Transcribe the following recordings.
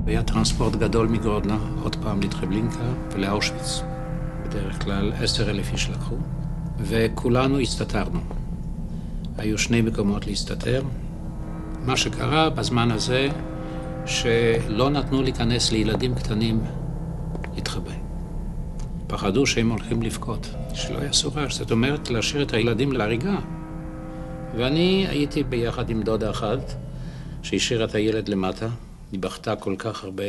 היה טרנספורט גדול מגרודנה, עוד פעם לטרבלינקה ולאושוויץ. בדרך כלל 10,000 איש לקחו, וכולנו הסתתרנו. היו 2 מקומות להסתתר. מה שקרה בזמן הזה, שלא נתנו להיכנס לילדים קטנים להתחבא. פחדו שהם הולכים לבכות, שלא יעשו רעש, זאת אומרת להשאיר את הילדים להריגה. ואני הייתי ביחד עם דודה אחת, שהשאירה את הילד למטה, היא בכתה כל כך הרבה.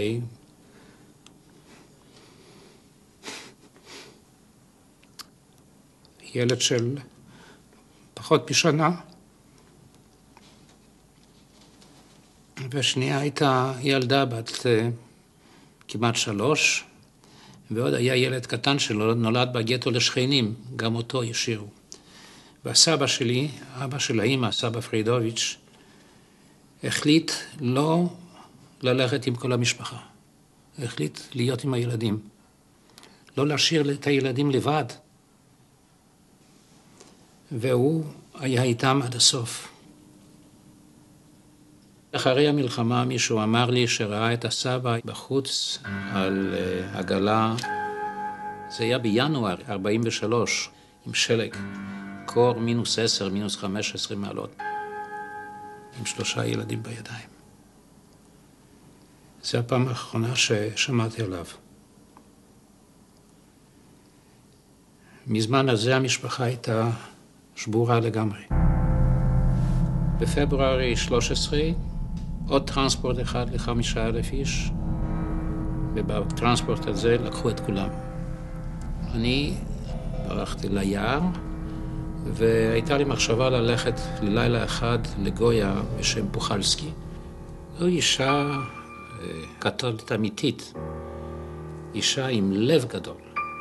ילד של פחות משנה. והשנייה הייתה ילדה בת כמעט 3, ועוד היה ילד קטן שלו, נולד בגטו לשכנים, גם אותו השאירו. והסבא שלי, אבא של האמא, סבא פרידוביץ', החליט לא ללכת עם כל המשפחה. החליט להיות עם הילדים. לא להשאיר את הילדים לבד. והוא היה איתם עד הסוף. אחרי המלחמה מישהו אמר לי שראה את הסבא בחוץ על עגלה. זה היה בינואר 43, עם שלג, קור -10, -15 מעלות, עם 3 ילדים בידיים. זו הפעם האחרונה ששמעתי עליו. מזמן הזה המשפחה הייתה שבורה לגמרי. בפברואר 13, עוד טרנספורט אחד ל5,000 איש, ובטרנספורט הזה לקחו את כולם. אני ברחתי ליער, והייתה לי מחשבה ללכת ללילה אחד לגויה בשם פוחלסקי. זו אישה קתולית אמיתית, אישה עם לב גדול.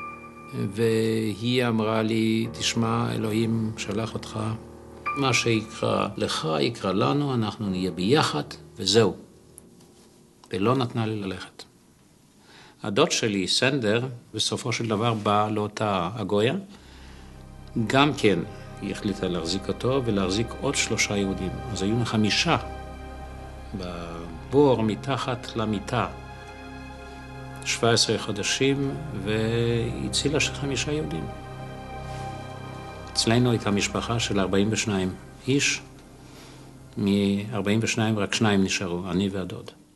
והיא אמרה לי, תשמע, אלוהים שלח אותך, מה שיקרא לך יקרא לנו, אנחנו נהיה ביחד, וזהו. ולא נתנה לי ללכת. הדוד שלי, סנדר, בסופו של דבר בא לאותה הגויה, גם כן היא החליטה להחזיק אותו ולהחזיק עוד 3 יהודים. אז היו 5 בבור מתחת למיטה, 17 חודשים, והצילה 5 יהודים. אצלנו הייתה משפחה של 42 איש, מ-42 רק 2 נשארו, אני והדוד.